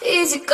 easy go.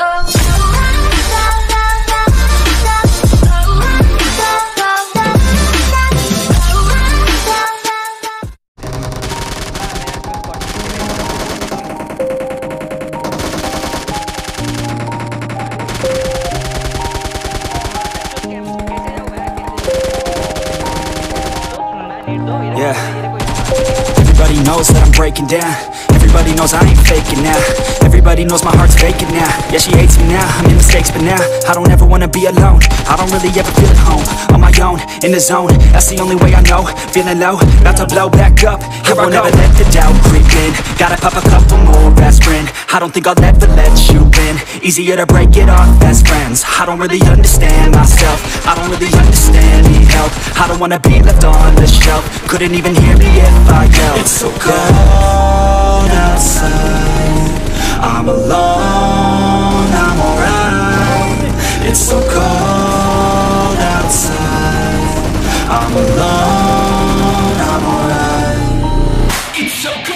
Yeah. Everybody knows that I'm breaking down. Everybody knows I ain't faking now. Everybody knows my heart's vacant now. Yeah, she hates me now, I made mistakes, but now I don't ever wanna be alone. I don't really ever feel at home. On my own, in the zone, that's the only way I know. Feeling low, about to blow back up. I won't ever let the doubt creep in. Gotta pop a couple more aspirin. I don't think I'll ever let you in. Easier to break it off best friends. I don't really understand myself. I don't really understand, need help. I don't wanna be left on the shelf. Couldn't even hear me if I yelled. It's so cold outside, I'm alone, I'm alright. It's so cold outside, I'm alone, I'm alright. It's so cold.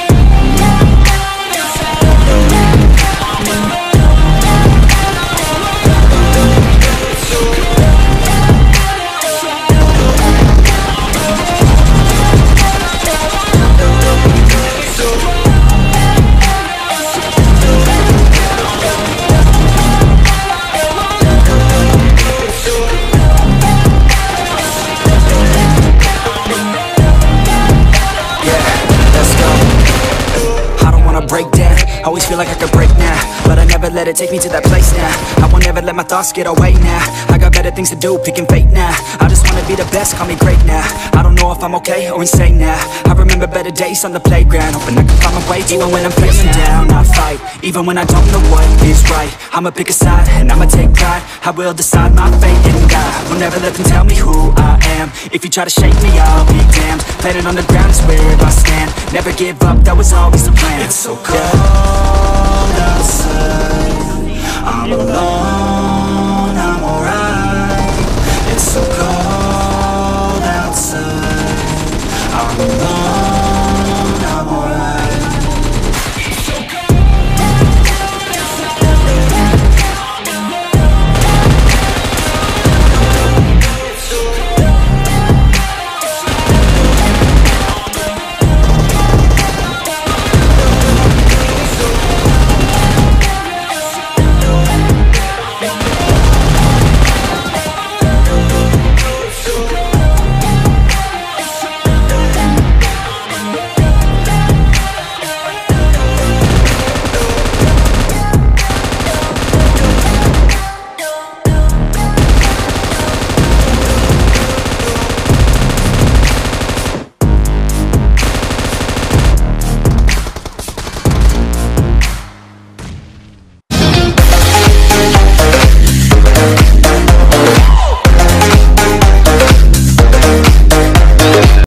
Always feel like I could break now, but I never let it take me to that place now. I won't ever let my thoughts get away now. I got better things to do, picking fate now. I just wanna be the best, call me great now. I don't know if I'm okay or insane now. I remember better days on the playground, hoping I can find my way. Even when I'm feeling down, I fight. Even when I don't know what is right, I'ma pick a side and I'ma take pride. I will decide my fate and die. Will never let them tell me who I am. If you try to shake me, I'll be damned. Planet on the ground is where I stand. Never give up, that was always the plan. It's so cold